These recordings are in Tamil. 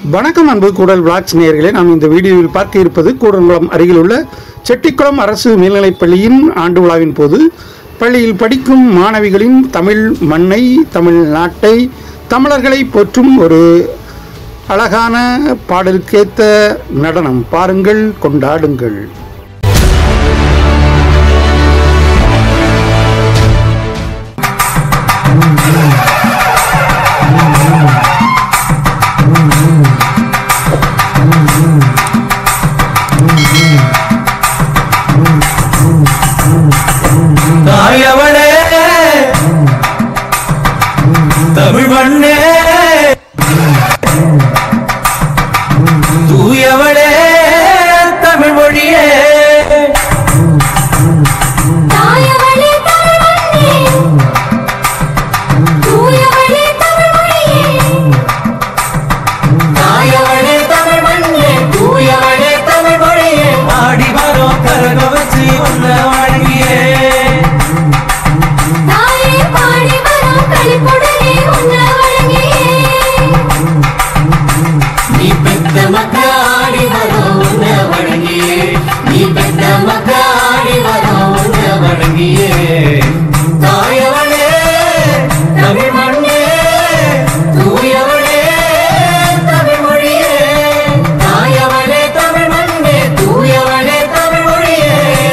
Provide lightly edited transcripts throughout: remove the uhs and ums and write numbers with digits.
வணக்கம் அன்பு கூடல் விளாக்ஸ் நேயர்களே, நாம் இந்த வீடியோவில் பார்க்க இருப்பது கூடங்குளம் அருகில் உள்ள செட்டிக்குளம் அரசு மேல்நிலைப்பள்ளியின் ஆண்டு விழாவின் போது பள்ளியில் படிக்கும் மாணவிகளின் தமிழ் மண்ணை, தமிழ் நாட்டை, தமிழர்களை போற்றும் ஒரு அழகான பாடலுக்கேற்ற நடனம். பாருங்கள், கொண்டாடுங்கள். தாயவளே தமிழ் மண்ணே, தூயவளே தமிழ் மொழியே. தாயவளே தமிழ் மண்ணே, தூயவளே தமிழ் மொழியே. தாயவளே தமிழ் மண்ணே, தூயவளே தமிழ் மொழியே. ஆடி வரோம் கரக வச்சு உன்ன வாழ்வியே. தாயே பாடி வரும் களிப்புடனே உன்ன வழங்கியே. நீ பெத்த மக்க ஆடி வரோம் உன்ன வழங்கியே. நீ பெத்த மக்க ஆடி வரோம் உன்ன வழங்கியே. தாயவளே தமிழ் மண்ணே, தூயவளே தமிழ் மொழியே. தாயவளே தமிழ் மண்ணே, தூயவளே தமிழ் மொழியே.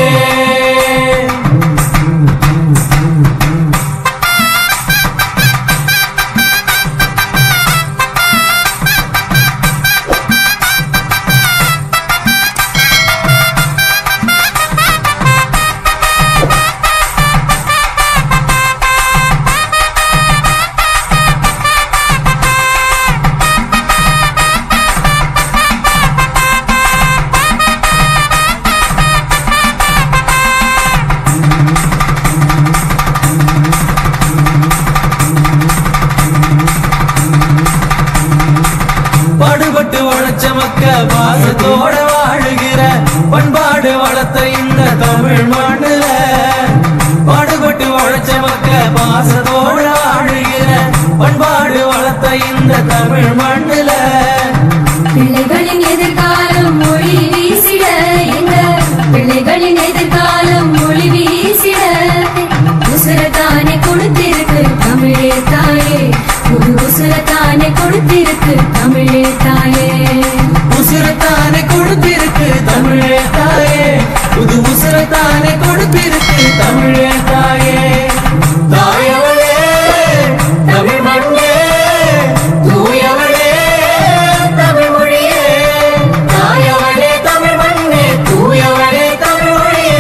பாடுபட்டு உழைச்ச மக்க பாசத்தோட வாழுகிற பண்பாடு வளர்த்த இந்த தமிழ் மண்ணுல. பாடுபட்டு உழைச்ச மக்க பாசத்தோட வாழுகிற பண்பாடு வளர்த்த இந்த தமிழ் மண்ணுல. பிள்ளைகளின் எதிர்காலம் மொழி வீசிட, எங்க பிள்ளைகளின் எதிர்காலம் மொழி வீசிட. உசுரத்தானே கொடுத்திருக்கு தமிழே தாயே, புது உசுரத்தானே கொடுத்திருக்கு தமிழே தாயே. உசுரத்தானே கொடுத்திருக்கு தமிழே தாயே, புது உசுரத்தானே கொடுத்திருக்கு தமிழே தாயே. தாயவளே தமிழ் மண்ணே, தூயவளே தமிழ் மொழியே. தாயவளே தமிழ் மண்ணே, தூயவளே தமிழ் மொழியே.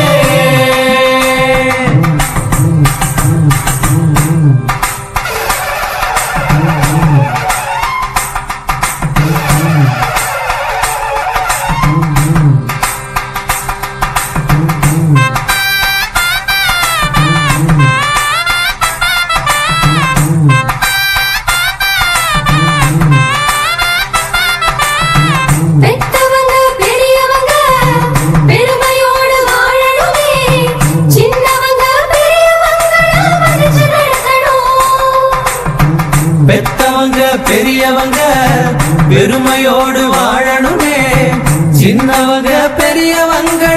பெத்தவங்க பெரியவங்க பெருமையோடு வாழணுமே, சின்னவங்க பெரியவங்கள மதிச்சு நடக்கணும். பெத்தவங்க பெரியவங்க பெருமையோடு வாழணுமே, சின்னவங்க பெரியவங்க